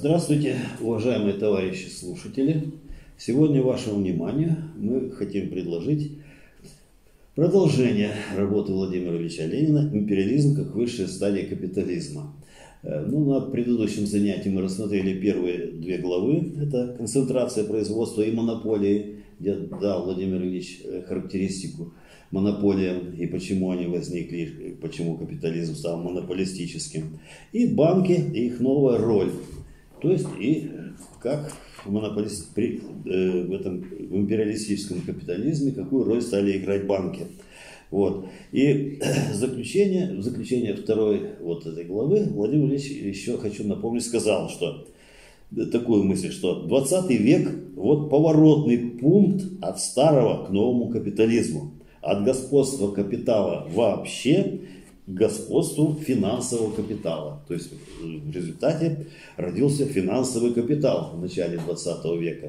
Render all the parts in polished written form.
Здравствуйте, уважаемые товарищи слушатели. Сегодня вашему вниманию мы хотим предложить продолжение работы Владимира Ильича Ленина «Империализм как высшая стадия капитализма». На предыдущем занятии мы рассмотрели первые две главы. Это концентрация производства и монополии, где дал Владимир Ильич характеристику монополиям и почему они возникли, почему капитализм стал монополистическим. И банки, и их новая роль. То есть и как в империалистическом капитализме, какую роль стали играть банки. Вот. И в заключение второй этой главы Владимир Ильич еще хочу напомнить, сказал, что такую мысль, что 20 век поворотный пункт от старого к новому капитализму. От господства капитала вообще к господству финансового капитала. То есть в результате родился финансовый капитал в начале 20 века.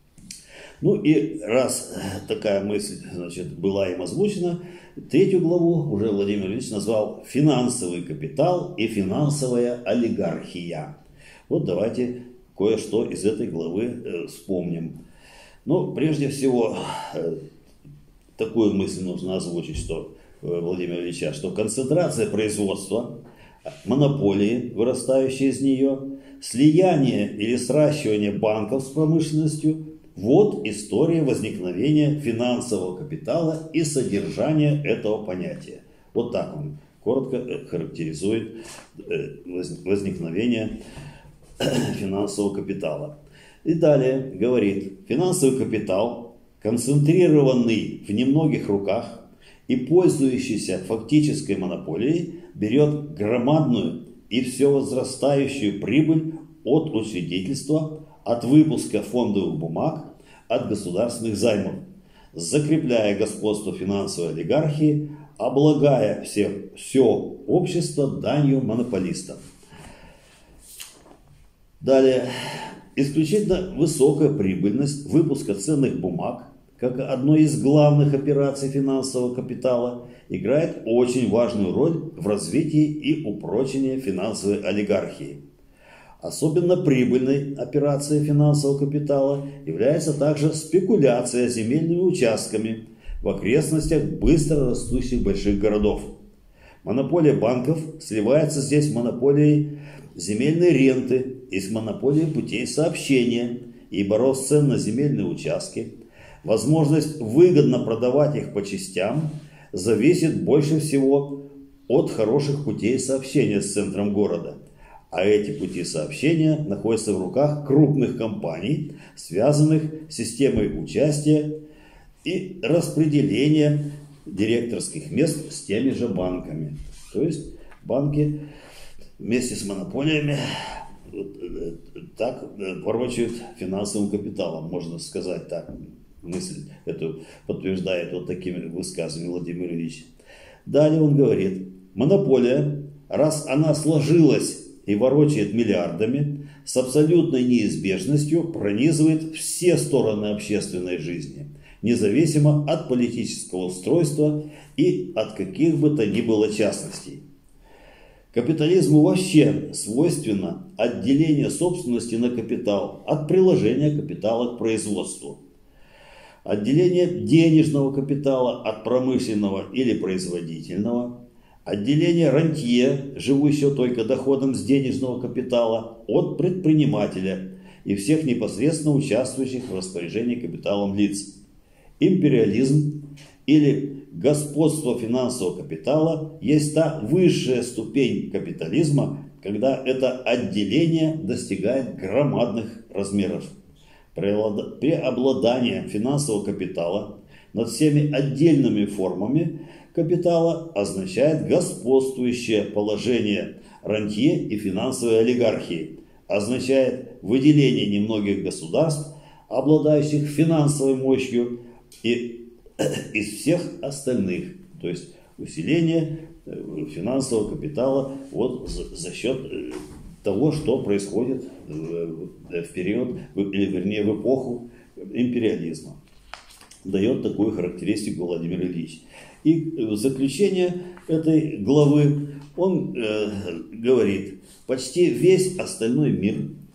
И раз такая мысль, была им озвучена, третью главу уже Владимир Ильич назвал «Финансовый капитал и финансовая олигархия». Давайте кое-что из этой главы вспомним. Прежде всего, такую мысль нужно озвучить, что Владимира Ильича, что концентрация производства, монополии, вырастающие из нее, слияние или сращивание банков с промышленностью – история возникновения финансового капитала и содержания этого понятия. Так он коротко характеризует возникновение финансового капитала. И далее говорит, финансовый капитал, концентрированный в немногих руках и пользующийся фактической монополией, берет громадную и все возрастающую прибыль от учредительства, от выпуска фондовых бумаг, от государственных займов, закрепляя господство финансовой олигархии, облагая все общество данью монополистам. Далее. Исключительно высокая прибыльность выпуска ценных бумаг, как одной из главных операций финансового капитала, играет очень важную роль в развитии и упрочении финансовой олигархии. Особенно прибыльной операцией финансового капитала является также спекуляция земельными участками в окрестностях быстро растущих больших городов. Монополия банков сливается здесь с монополией земельной ренты и с монополией путей сообщения, ибо рост цен на земельные участки, возможность выгодно продавать их по частям зависит больше всего от хороших путей сообщения с центром города. А эти пути сообщения находятся в руках крупных компаний, связанных с системой участия и распределения директорских мест с теми же банками. То есть банки вместе с монополиями так ворочают финансовым капиталом, можно сказать так. Мысль эту подтверждает такими высказываниями Владимир Ильич. Далее он говорит, монополия, раз она сложилась и ворочает миллиардами, с абсолютной неизбежностью пронизывает все стороны общественной жизни, независимо от политического устройства и от каких бы то ни было частностей. Капитализму вообще свойственно отделение собственности на капитал от приложения капитала к производству. Отделение денежного капитала от промышленного или производительного. Отделение рантье, живущего только доходом с денежного капитала, от предпринимателя и всех непосредственно участвующих в распоряжении капиталом лиц. Империализм или господство финансового капитала есть та высшая ступень капитализма, когда это отделение достигает громадных размеров. Преобладание финансового капитала над всеми отдельными формами капитала означает господствующее положение рантье и финансовой олигархии, означает выделение немногих государств, обладающих финансовой мощью, и из всех остальных, то есть усиление финансового капитала за счет того, что происходит в период, или вернее в эпоху империализма. Дает такую характеристику Владимир Ильич. И в заключение этой главы он говорит, почти весь остальной мир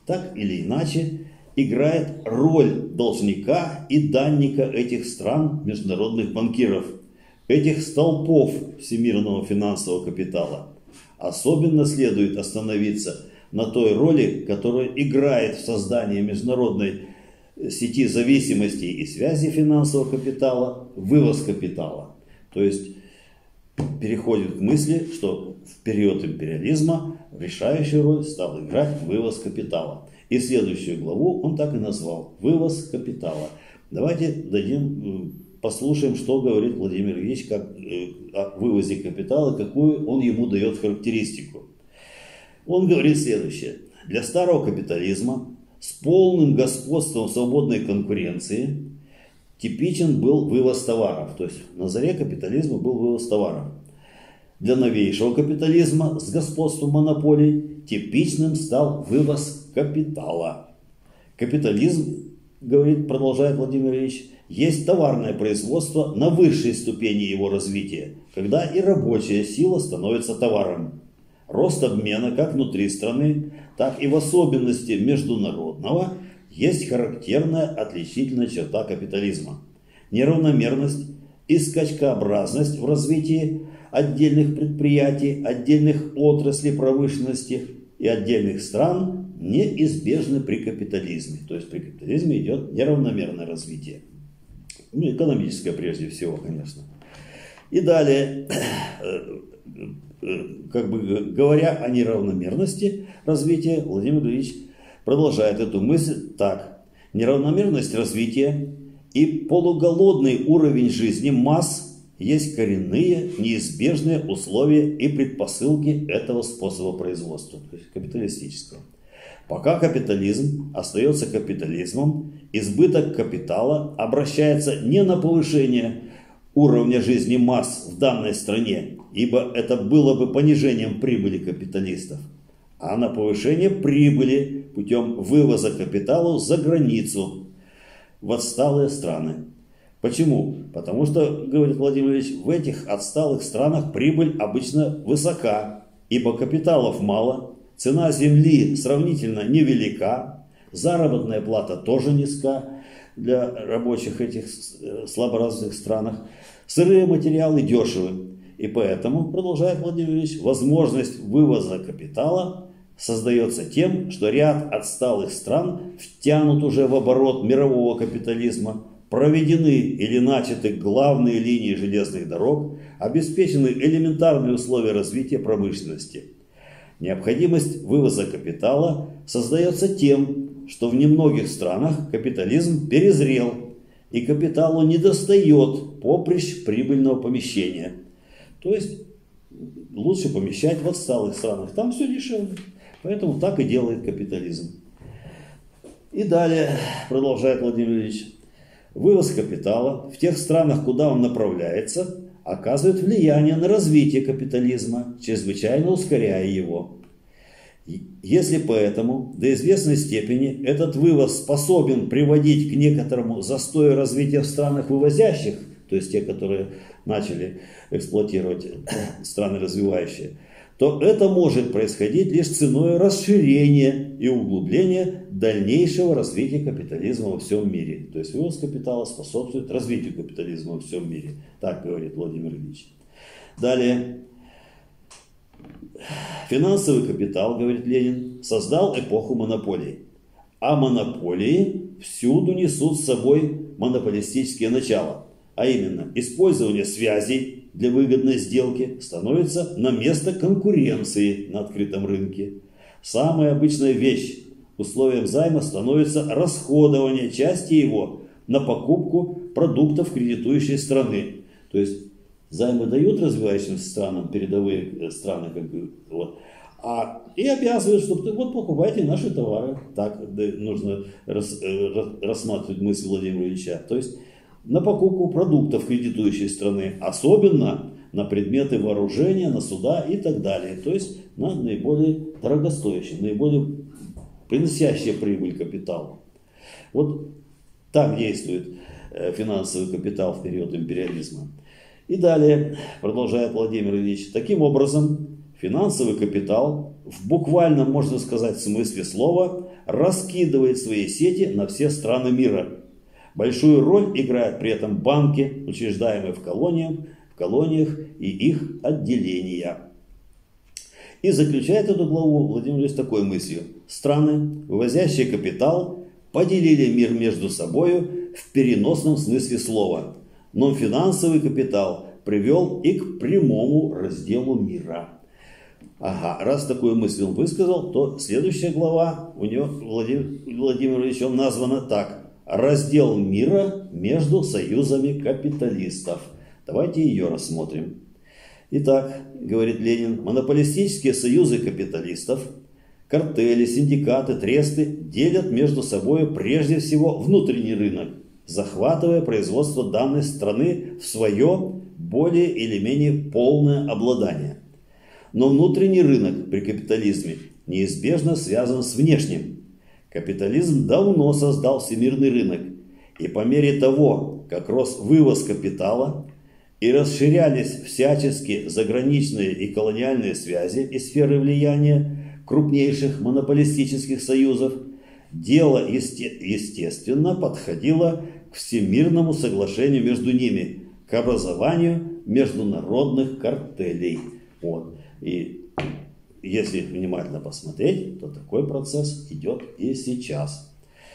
так или иначе играет роль должника и данника этих стран, международных банкиров, этих столпов всемирного финансового капитала. Особенно следует остановиться на той роли, которую играет в создании международной сети зависимостей и связи финансового капитала вывоз капитала. То есть переходит к мысли, что в период империализма решающую роль стал играть вывоз капитала. И следующую главу он так и назвал «Вывоз капитала». Давайте послушаем, что говорит Владимир Ильич о вывозе капитала, какую он ему дает характеристику. Он говорит следующее. Для старого капитализма с полным господством свободной конкуренции типичен был вывоз товаров. То есть на заре капитализма был вывоз товаров. Для новейшего капитализма с господством монополий типичным стал вывоз капитала. Капитализм, продолжает Владимир Ильич, есть товарное производство на высшей ступени его развития, когда и рабочая сила становится товаром. Рост обмена как внутри страны, так и в особенности международного есть характерная отличительная черта капитализма. Неравномерность и скачкообразность в развитии отдельных предприятий, отдельных отраслей промышленности и отдельных стран неизбежны при капитализме. То есть при капитализме идет неравномерное развитие. Экономическое прежде всего, конечно. И далее, говоря о неравномерности развития, Владимир Ильич продолжает эту мысль так. Неравномерность развития и полуголодный уровень жизни масс есть коренные, неизбежные условия и предпосылки этого способа производства, то есть капиталистического. Пока капитализм остается капитализмом, избыток капитала обращается не на повышение уровня жизни масс в данной стране, ибо это было бы понижением прибыли капиталистов, а на повышение прибыли путем вывоза капитала за границу в отсталые страны. Почему? Потому что, говорит Владимир Ильич, в этих отсталых странах прибыль обычно высока, ибо капиталов мало, цена земли сравнительно невелика, заработная плата тоже низка для рабочих этих слаборазвитых странах, сырые материалы дешевы. И поэтому, продолжает Владимир Ильич, возможность вывоза капитала создается тем, что ряд отсталых стран втянут уже в оборот мирового капитализма, проведены или начаты главные линии железных дорог, обеспечены элементарные условия развития промышленности. Необходимость вывоза капитала создается тем, что в немногих странах капитализм перезрел, и капиталу недостает поприщ прибыльного помещения. То есть лучше помещать в отсталых странах, там все дешевле. Поэтому так и делает капитализм. И далее, продолжает Владимир Ильич, вывоз капитала в тех странах, куда он направляется, оказывает влияние на развитие капитализма, чрезвычайно ускоряя его. Если поэтому до известной степени этот вывоз способен приводить к некоторому застою развития в странах вывозящих, то есть те, которые начали эксплуатировать страны развивающие, то это может происходить лишь ценой расширения и углубления дальнейшего развития капитализма во всем мире. То есть вывоз капитала способствует развитию капитализма во всем мире. Так говорит Владимир Ильич. Далее. Финансовый капитал, говорит Ленин, создал эпоху монополий. А монополии всюду несут с собой монополистические начала. А именно, использование связей для выгодной сделки становится на место конкуренции на открытом рынке. Самая обычная вещь условием займа становится расходование части его на покупку продуктов кредитующей страны. То есть займы дают развивающимся странам, передовые страны, и обязывают, чтобы покупайте наши товары. Так нужно рассматривать мысль Владимира Ильича. То есть на покупку продуктов кредитующей страны, особенно на предметы вооружения, на суда и так далее. То есть на наиболее дорогостоящие, наиболее приносящие прибыль капитал. Вот так действует финансовый капитал в период империализма. И далее, продолжает Владимир Ильич, таким образом Финансовый капитал в буквальном, можно сказать, смысле слова раскидывает свои сети на все страны мира. Большую роль играют при этом банки, учреждаемые в колониях и их отделения. И заключает эту главу Владимир Ильич такой мыслью. Страны, вывозящие капитал, поделили мир между собою в переносном смысле слова. Но финансовый капитал привел и к прямому разделу мира. Ага, раз такую мысль он высказал, то следующая глава у него, Владимир Ильичем, названа так. Раздел мира между союзами капиталистов. Давайте ее рассмотрим. Итак, говорит Ленин, монополистические союзы капиталистов, картели, синдикаты, тресты делят между собой прежде всего внутренний рынок, захватывая производство данной страны в свое более или менее полное обладание. Но внутренний рынок при капитализме неизбежно связан с внешним. Капитализм давно создал всемирный рынок, и по мере того, как рос вывоз капитала и расширялись всячески заграничные и колониальные связи и сферы влияния крупнейших монополистических союзов, дело естественно подходило к всемирному соглашению между ними, к образованию международных картелей. Вот. И если внимательно посмотреть, то такой процесс идет и сейчас.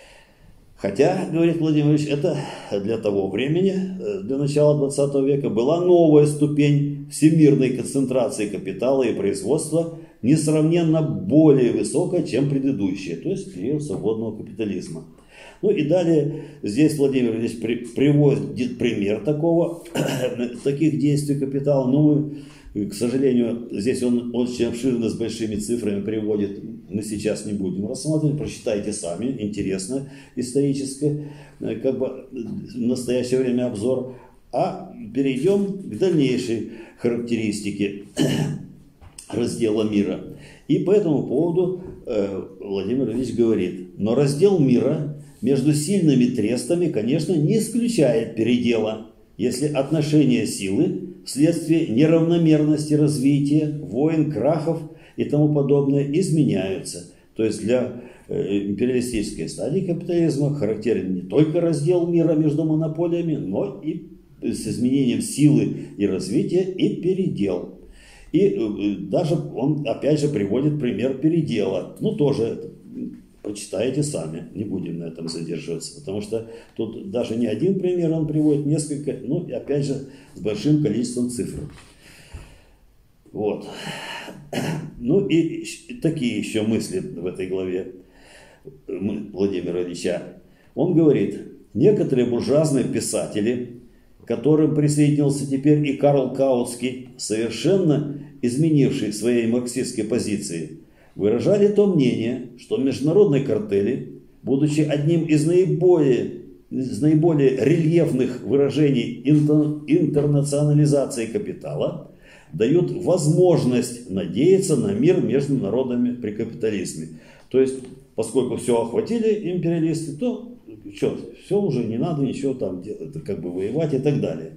Хотя, говорит Владимир Ильич, это для того времени, для начала 20 века, была новая ступень всемирной концентрации капитала и производства, несравненно более высокая, чем предыдущая, то есть период свободного капитализма. Ну и далее здесь Владимир Ильич приводит пример таких действий капитала, но мы, к сожалению, здесь он очень обширно с большими цифрами приводит. Мы сейчас не будем рассматривать, прочитайте сами, интересно, историческое, в настоящее время обзор. А перейдем к дальнейшей характеристике раздела мира. И по этому поводу Владимир Ильич говорит, но раздел мира между сильными трестами, конечно, не исключает передела, если отношения силы вследствие неравномерности развития, войн, крахов и тому подобное изменяются. То есть для империалистической стадии капитализма характерен не только раздел мира между монополиями, но и с изменением силы и развития и передел. И даже он опять же приводит пример передела. Ну тоже почитайте сами, не будем на этом задерживаться, потому что тут даже не один пример он приводит, несколько, ну и опять же с большим количеством цифр. Вот. Ну и такие еще мысли в этой главе Владимира Ильича. Он говорит, некоторые буржуазные писатели, к которым присоединился теперь и Карл Каутский, совершенно изменивший своей марксистской позиции, выражали то мнение, что международные картели, будучи одним из наиболее рельефных выражений интернационализации капитала, дают возможность надеяться на мир между народами при капитализме. То есть, поскольку все охватили империалисты, то все уже не надо ничего там делать, воевать и так далее.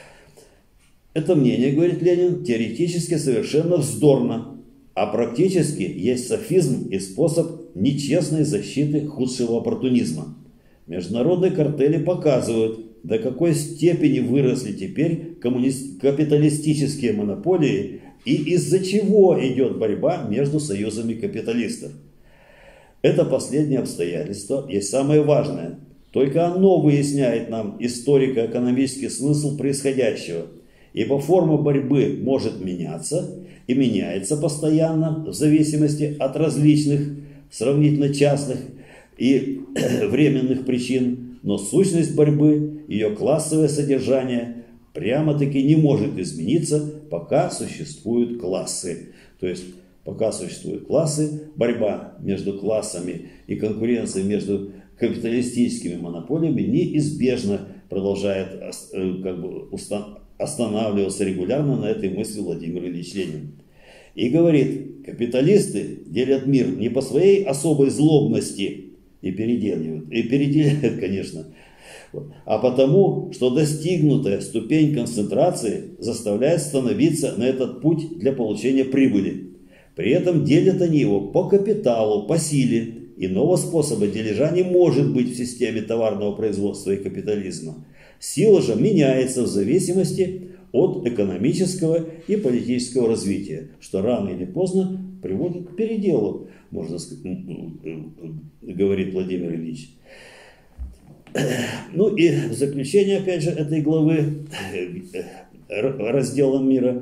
Это мнение, говорит Ленин, теоретически совершенно вздорно. А практически есть софизм и способ нечестной защиты худшего оппортунизма. Международные картели показывают, до какой степени выросли теперь капиталистические монополии и из-за чего идет борьба между союзами капиталистов. Это последнее обстоятельство есть самое важное. Только оно выясняет нам историко-экономический смысл происходящего, ибо форма борьбы может меняться и меняется постоянно в зависимости от различных, сравнительно частных и временных причин, но сущность борьбы, ее классовое содержание прямо-таки не может измениться, пока существуют классы. То есть, пока существуют классы, борьба между классами и конкуренция между капиталистическими монополиями неизбежно продолжает останавливался регулярно на этой мысли Владимир Ильич Ленин. И говорит, капиталисты делят мир не по своей особой злобности и переделяют, конечно, Вот. А потому, что достигнутая ступень концентрации заставляет становиться на этот путь для получения прибыли. При этом делят они его по капиталу, по силе. Иного способа дележа не может быть в системе товарного производства и капитализма. Сила же меняется в зависимости от экономического и политического развития, что рано или поздно приводит к переделу, можно сказать, говорит Владимир Ильич. Ну и в заключение, опять же, этой главы, раздела мира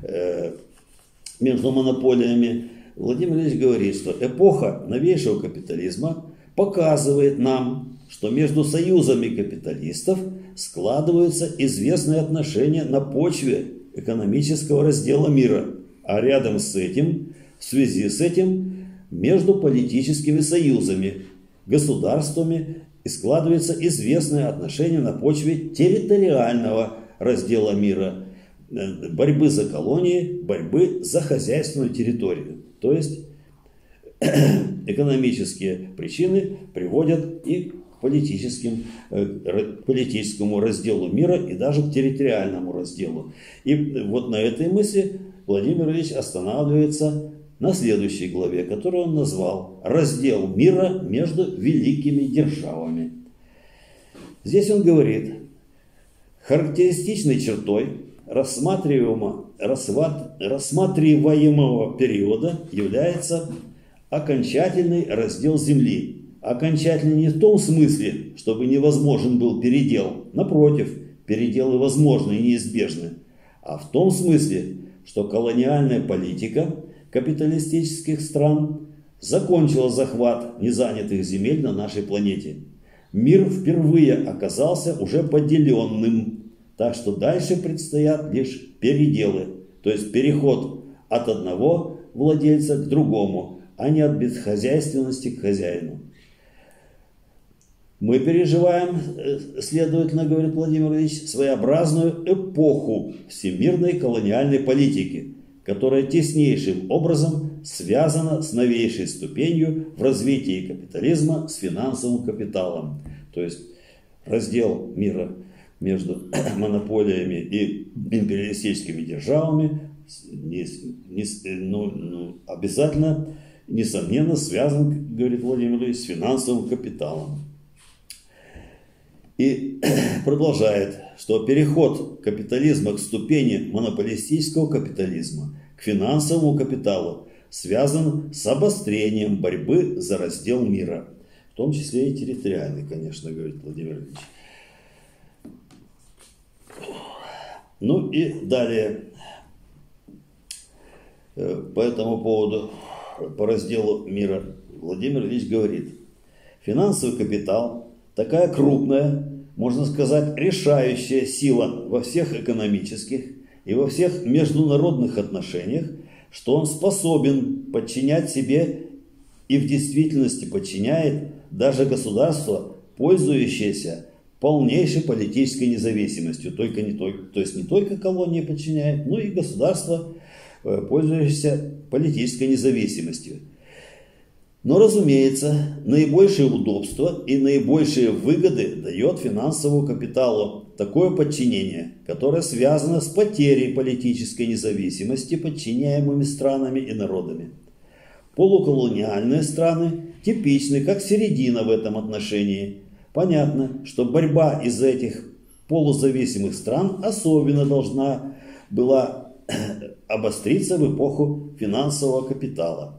между монополиями, Владимир Ильич говорит, что эпоха новейшего капитализма показывает нам, что между союзами капиталистов складываются известные отношения на почве экономического раздела мира, а рядом с этим, в связи с этим, между политическими союзами, государствами, и складываются известные отношения на почве территориального раздела мира, борьбы за колонии, борьбы за хозяйственную территорию. То есть экономические причины приводят и к политическому разделу мира, и даже к территориальному разделу. И вот на этой мысли Владимир Ильич останавливается на следующей главе, которую он назвал «Раздел мира между великими державами». Здесь он говорит: характеристичной чертой рассматриваемого периода является окончательный раздел земли. Окончательный не в том смысле, чтобы невозможен был передел. Напротив, переделы возможны и неизбежны. А в том смысле, что колониальная политика капиталистических стран закончила захват незанятых земель на нашей планете. Мир впервые оказался уже поделенным. Так что дальше предстоят лишь переделы, то есть переход от одного владельца к другому, а не от бесхозяйственности к хозяину. Мы переживаем, следовательно, говорит Владимир Ильич, своеобразную эпоху всемирной колониальной политики, которая теснейшим образом связана с новейшей ступенью в развитии капитализма с финансовым капиталом. То есть раздел мира между монополиями и империалистическими державами обязательно, несомненно, связан, говорит Владимир Ильич, с финансовым капиталом. И продолжает, что переход капитализма к ступени монополистического капитализма, к финансовому капиталу, связан с обострением борьбы за раздел мира, в том числе и территориальный, конечно, говорит Владимир Ильич. Ну и далее, по этому поводу, по разделу мира, Владимир Ильич говорит: финансовый капитал такая крупная, можно сказать, решающая сила во всех экономических и во всех международных отношениях, что он способен подчинять себе и в действительности подчиняет даже государство, пользующееся полнейшей политической независимостью. То есть не только колонии подчиняет, но и государство, пользующееся политической независимостью. Но, разумеется, наибольшее удобство и наибольшие выгоды дает финансовому капиталу такое подчинение, которое связано с потерей политической независимости подчиняемыми странами и народами. Полуколониальные страны типичны как середина в этом отношении. Понятно, что борьба из этих полузависимых стран особенно должна была обостриться в эпоху финансового капитала.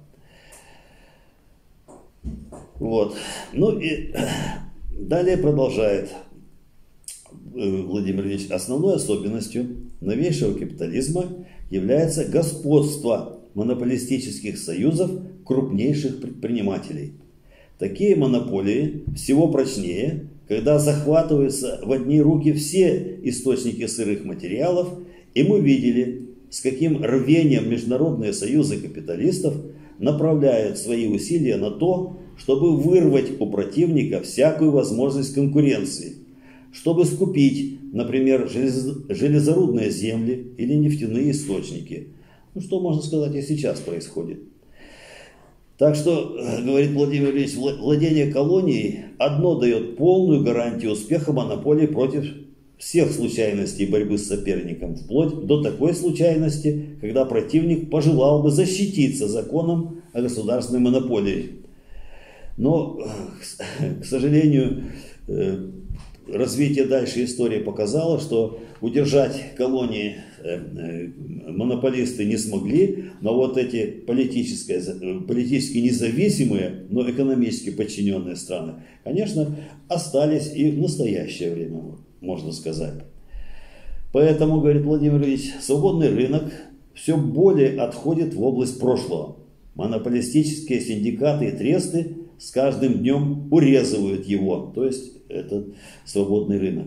Вот. Ну и далее продолжает Владимир Ильич: основной особенностью новейшего капитализма является господство монополистических союзов крупнейших предпринимателей. Такие монополии всего прочнее, когда захватываются в одни руки все источники сырых материалов, и мы видели, с каким рвением международные союзы капиталистов направляют свои усилия на то, чтобы вырвать у противника всякую возможность конкуренции, чтобы скупить, например, железорудные земли или нефтяные источники. Ну, что можно сказать и сейчас происходит. Так что, говорит Владимир Ильич, владение колонией одно дает полную гарантию успеха монополии против всех случайностей борьбы с соперником, вплоть до такой случайности, когда противник пожелал бы защититься законом о государственной монополии. Но, к сожалению, развитие дальше истории показало, что удержать колонии монополисты не смогли, но вот эти политически независимые, но экономически подчиненные страны, конечно, остались и в настоящее время, можно сказать. Поэтому, говорит Владимир Ильич, свободный рынок все более отходит в область прошлого. Монополистические синдикаты и тресты с каждым днем урезывают его, то есть это свободный рынок.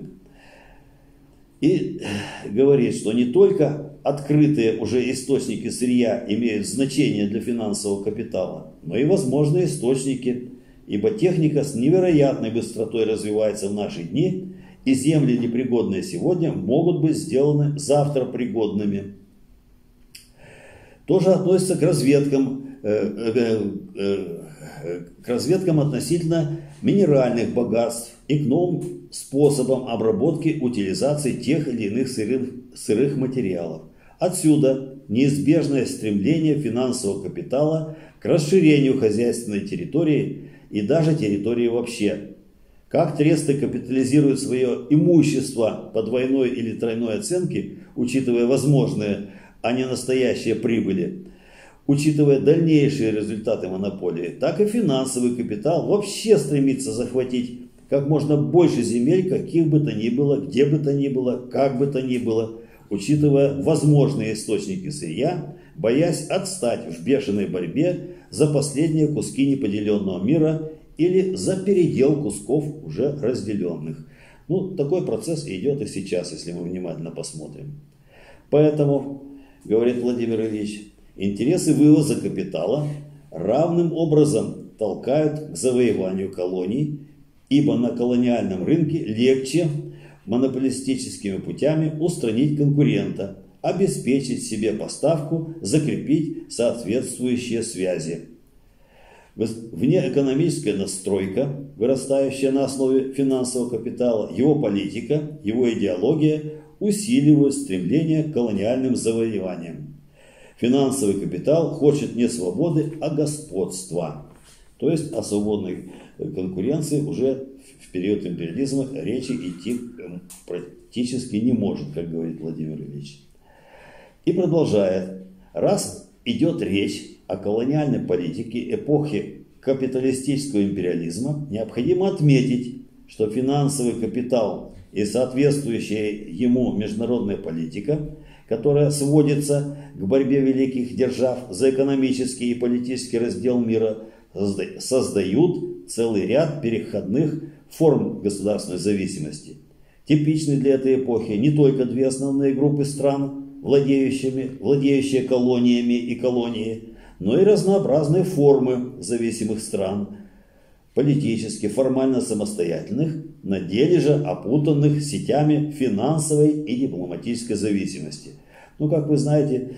И говорит, что не только открытые уже источники сырья имеют значение для финансового капитала, но и возможные источники, ибо техника с невероятной быстротой развивается в наши дни, и земли, непригодные сегодня, могут быть сделаны завтра пригодными. Тоже относится к разведкам относительно минеральных богатств и к новым способам обработки, утилизации тех или иных сырых материалов. Отсюда неизбежное стремление финансового капитала к расширению хозяйственной территории и даже территории вообще. Как тресты капитализируют свое имущество по двойной или тройной оценке, учитывая возможные, а не настоящие прибыли, учитывая дальнейшие результаты монополии, так и финансовый капитал вообще стремится захватить как можно больше земель, каких бы то ни было, где бы то ни было, как бы то ни было, учитывая возможные источники сырья, боясь отстать в бешеной борьбе за последние куски неподеленного мира или за передел кусков уже разделенных. Такой процесс идет и сейчас, если мы внимательно посмотрим. Поэтому, говорит Владимир Ильич, интересы вывоза капитала равным образом толкают к завоеванию колоний, ибо на колониальном рынке легче монополистическими путями устранить конкурента, обеспечить себе поставку, закрепить соответствующие связи. Внеэкономическая настройка, вырастающая на основе финансового капитала, его политика, его идеология усиливают стремление к колониальным завоеваниям. Финансовый капитал хочет не свободы, а господства. То есть о свободной конкуренции уже в период империализма речи идти практически не может, как говорит Владимир Ильич. И продолжает. Раз идет речь о колониальной политике эпохи капиталистического империализма, необходимо отметить, что финансовый капитал и соответствующая ему международная политика, которая сводится к борьбе великих держав за экономический и политический раздел мира, создают целый ряд переходных форм государственной зависимости. Типичны для этой эпохи не только две основные группы стран, владеющие колониями и колонии, но и разнообразные формы зависимых стран, политически, формально самостоятельных, на деле же опутанных сетями финансовой и дипломатической зависимости. Как вы знаете,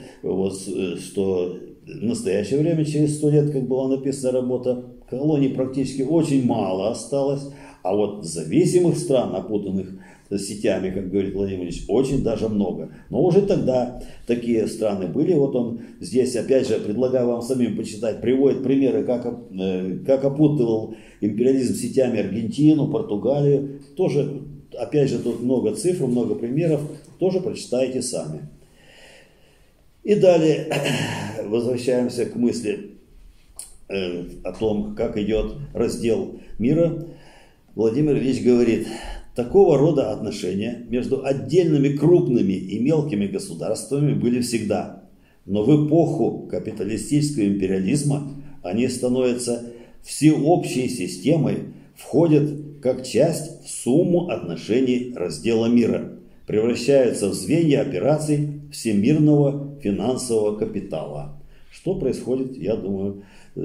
что в настоящее время, через 100 лет, как была написана работа, колоний практически очень мало осталось, а вот зависимых стран, опутанных сетями, как говорит Владимир Ильич, очень даже много. Но уже тогда такие страны были. Вот он здесь, опять же, предлагаю вам самим почитать, приводит примеры, как опутывал империализм сетями Аргентину, Португалию. Тоже, опять же, тут много цифр, много примеров, тоже прочитайте сами. И далее возвращаемся к мысли о том, как идет раздел мира. Владимир Ильич говорит: такого рода отношения между отдельными крупными и мелкими государствами были всегда, но в эпоху капиталистического империализма они становятся всеобщей системой, входят как часть в сумму отношений раздела мира, превращаются в звенья операций всемирного финансового капитала. Что происходит, я думаю,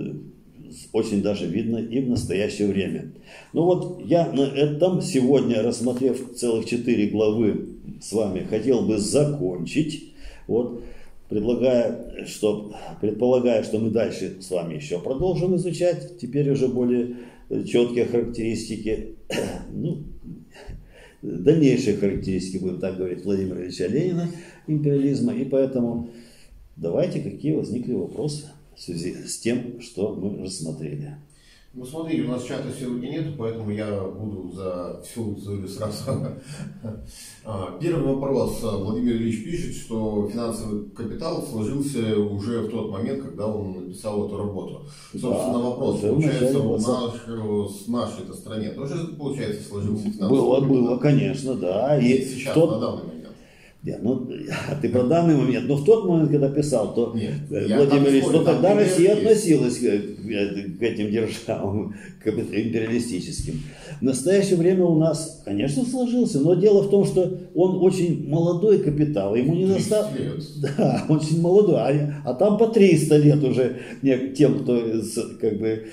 очень даже видно и в настоящее время. Я на этом сегодня, рассмотрев целых 4 главы с вами, хотел бы закончить. предполагая, что мы дальше с вами еще продолжим изучать, теперь уже более четкие характеристики, ну, дальнейшие характеристики, будем так говорить, Владимира Ильича Ленина, империализма. И поэтому давайте, какие возникли вопросы в связи с тем, что мы рассмотрели. Ну, смотрите, у нас чата сегодня нет, поэтому я буду за всю аудиторию сразу. Первый вопрос. Владимир Ильич пишет, что финансовый капитал сложился уже в тот момент, когда он написал эту работу. Собственно, вопрос. Получается, в нашей стране тоже, получается, сложился финансовый капитал? Было, конечно, да. И сейчас, на данный момент. Нет, ну, ты про данный момент, но в тот момент, когда писал, то нет, Владимир Ильич, то тогда Россия относилась к этим державам, к империалистическим. В настоящее время у нас, конечно, сложился, но дело в том, что он очень молодой капитал, ему не достаточно. Да, очень молодой, а там по 300 лет уже тем, кто как бы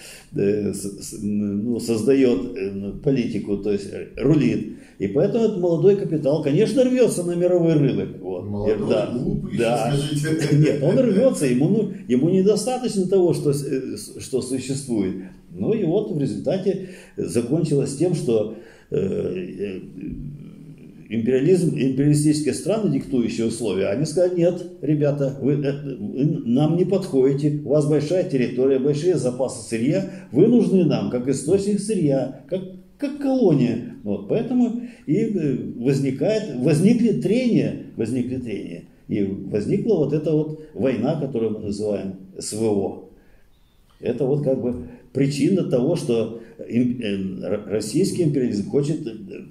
создает политику, то есть рулит. И поэтому этот молодой капитал, конечно, рвется на мировой рынок. Вот. Молодой, да, глупый, да. Нет, он рвется, ему недостаточно того, что существует. Ну и вот в результате закончилось тем, что империалистические страны, диктующие условия, они сказали: нет, ребята, вы нам не подходите, у вас большая территория, большие запасы сырья, вы нужны нам как источник сырья, как колония. Вот, поэтому и возникли трения, и возникла вот эта вот война, которую мы называем СВО. Это вот как бы причина того, что российский империализм хочет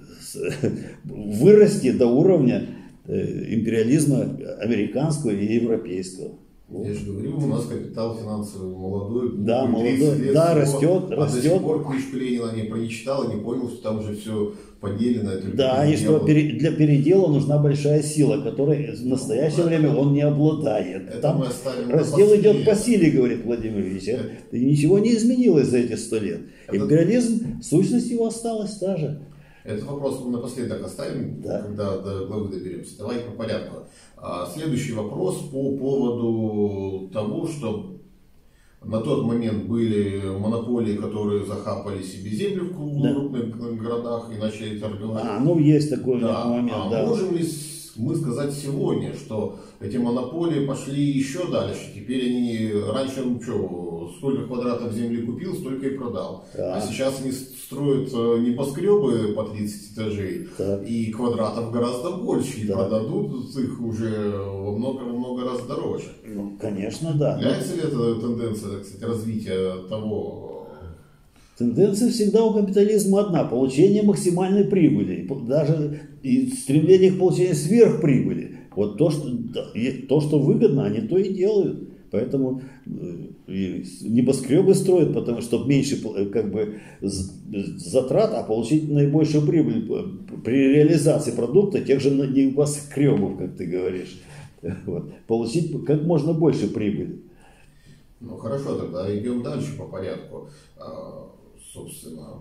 вырасти до уровня империализма американского и европейского. Я же говорю, у нас капитал финансовый молодой, да, молодой, да, растет. А до сих пор книжку Ленина не прочитал и не понял, что там уже все поделено. Да, и что для передела нужна большая сила, которой в настоящее время он не обладает. Там раздел идет по силе, говорит Владимир Ильич. И ничего не изменилось за эти 100 лет. Империализм, сущность его осталась та же. Этот вопрос мы напоследок оставим, да, когда до главы доберемся. Давай по порядку. Следующий вопрос по поводу того, что на тот момент были монополии, которые захапали себе землю в крупных городах и начали торговать. Ну есть такой момент. Да. Можем ли мы сказать сегодня, что эти монополии пошли еще дальше? Теперь они раньше, сколько квадратов земли купил, столько и продал. Да. А сейчас они строят небоскребы по 30 этажей, да, и квадратов гораздо больше, и продадут их уже во много раз дороже. Ну, конечно, да. Является ли это тенденция, кстати, развития того? Тенденция всегда у капитализма одна: получение максимальной прибыли, даже и стремление к получению сверхприбыли. Вот то, что выгодно, они то и делают. Поэтому небоскребы строят, потому что меньше как бы затрат, а получить наибольшую прибыль при реализации продукта тех же небоскребов, как ты говоришь. Вот. Получить как можно больше прибыли. Ну хорошо, тогда идем дальше по порядку. Собственно,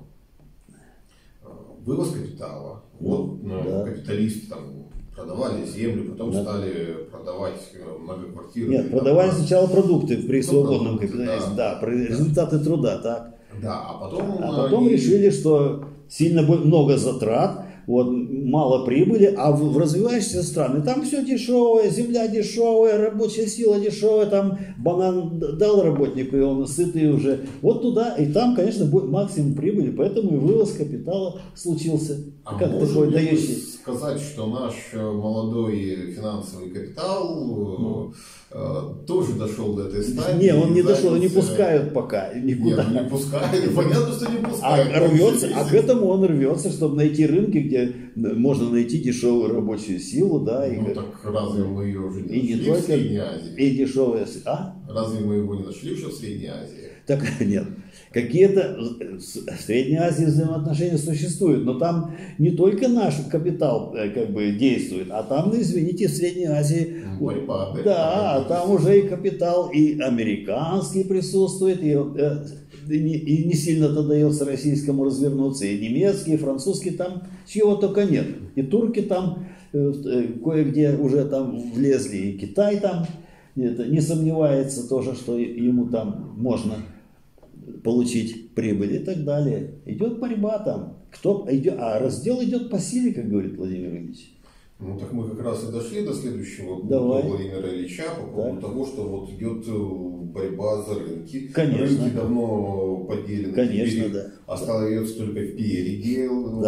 вывоз капитала. Капиталисты там продавали землю, потом стали продавать многоквартиры. Нет, продавали сначала продукты при свободном капитализме, да, результаты труда, так. Да, а потом они решили, что сильно много затрат, вот, мало прибыли, а в развивающиеся страны там все дешевое, земля дешевая, рабочая сила дешевая, там банан дал работнику, и он сытый уже. Вот туда, и там, конечно, будет максимум прибыли, поэтому и вывоз капитала случился. А как можем ли сказать, что наш молодой финансовый капитал тоже дошел до этой стадии? Не, он не дошел, не пускают пока никуда. Нет, не пускают, понятно, что не пускают. А к этому он рвется, чтобы найти рынки, где можно найти дешевую рабочую силу, да. Так разве мы ее уже не нашли в Средней Азии? И дешевые, Разве мы его не нашли еще в Средней Азии? Так нет. Какие-то в Средней Азии взаимоотношения существуют, но там не только наш капитал как бы действует, а там, извините, в Средней Азии, да, там уже и капитал, и американский присутствует, и не сильно-то дается российскому развернуться, и немецкий, и французский, там чего только нет. И турки там кое-где уже там влезли, и Китай там. не сомневается тоже, что ему там можно получить прибыль и так далее. Идет борьба там. А раздел идет по силе, как говорит Владимир Ильич. Ну так мы как раз и дошли до следующего пункта Владимира Ильича по поводу того, что вот идет борьба за рынки. Конечно. Рынки давно поделены. Конечно, да. Остается только передел.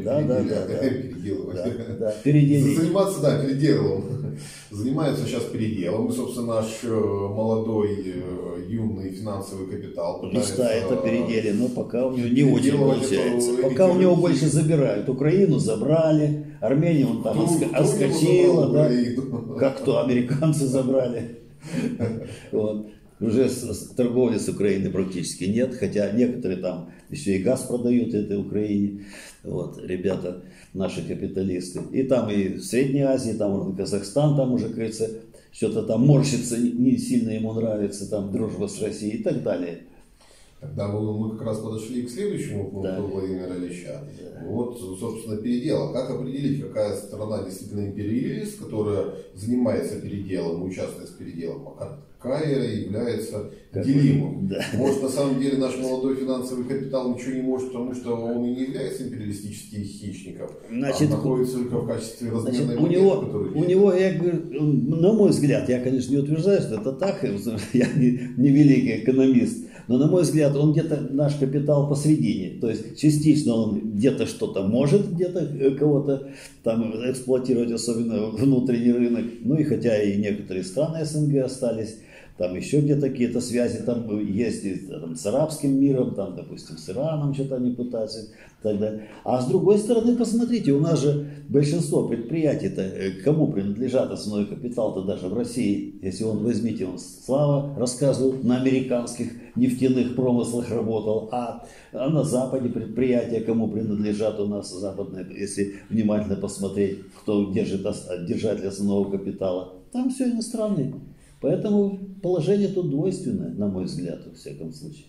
Заниматься, переделом. Занимается сейчас переделом. И, собственно, наш молодой, юный финансовый капитал мечтает о переделе, но пока у него не очень получается. Пока у него больше забирают. Украину забрали, Армению он там отскочила, да, как то американцы забрали. Вот. Уже торговли с Украиной практически нет, хотя некоторые там еще и газ продают этой Украине, вот, ребята, наши капиталисты. И там и в Средней Азии, там Казахстан, там уже, кажется, что-то там морщится, не сильно ему нравится, там дружба с Россией и так далее. Тогда мы как раз подошли к следующему пункту Владимира Ильича. Вот, собственно, передел. Как определить, какая страна действительно империалист, которая занимается переделом, участвует в переделом, а какая является делимым. Может, на самом деле наш молодой финансовый капитал ничего не может, потому что он и не является империалистическим хищником, а находится только в качестве разменной монеты, у него, я говорю, на мой взгляд, я, конечно, не утверждаю, что это так, я не великий экономист, но, на мой взгляд, он где-то наш капитал посредине. То есть, частично он где-то что-то может, где-то кого-то там эксплуатировать, особенно внутренний рынок. Ну и хотя и некоторые страны СНГ остались, там еще где-то какие-то связи там есть и, там, с арабским миром, там, допустим, с Ираном что-то они пытаются и так далее. А с другой стороны, посмотрите, у нас же большинство предприятий-то кому принадлежат основной капитал-то даже в России. Если он, возьмите, он Слава рассказывал, на американских нефтяных промыслах работал, а на Западе предприятия кому принадлежат у нас западные, если внимательно посмотреть, кто держит держатель основного капитала, там все иностранные. Поэтому положение тут двойственное, на мой взгляд, во всяком случае.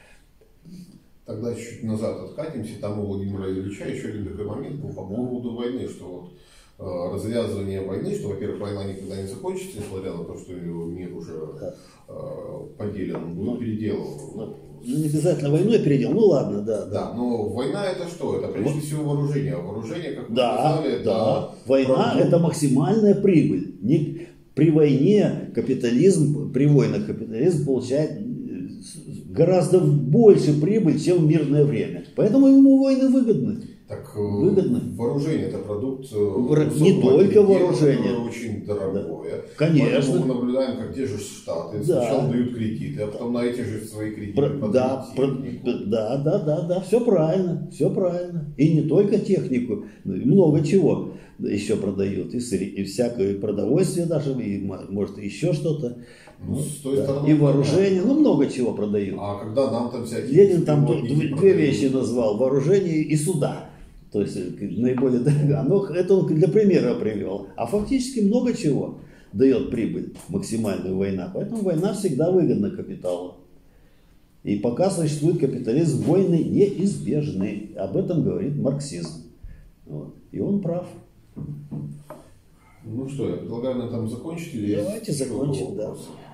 Тогда чуть назад откатимся, там у Владимира Ильича еще один такой момент был по поводу войны, что вот развязывание войны, что, во-первых, война никогда не закончится, несмотря на то, что мир уже поделен, будет переделан. Ну, не обязательно войну я передел, ну ладно, да. Да, но война это что? Это прежде всего вооружение. Вооружение, как мы сказали, это война это максимальная прибыль. При войне капитализм, при войнах капитализм получает гораздо больше прибыль, чем в мирное время. Поэтому ему войны выгодны. Так выгодны. Вооружение это продукт не только вооружение. Очень дорогое. Да. Конечно. Поэтому мы наблюдаем, как те же Штаты сначала дают кредиты, а потом на эти же свои кредиты Да, все правильно, все правильно. И не только технику, много чего еще продают. И всякое продовольствие даже, и может еще что-то. И вооружение, много чего продают. А когда нам там всякие... Ленин там две вещи назвал: вооружение и суда. То есть наиболее дорого. Но это он для примера привел. А фактически много чего дает прибыль, максимальную война. Поэтому война всегда выгодна капиталу. И пока существует капитализм, войны неизбежны. Об этом говорит марксизм. Вот. И он прав. Ну что, я предлагаю на этом закончить. Или давайте закончим, да.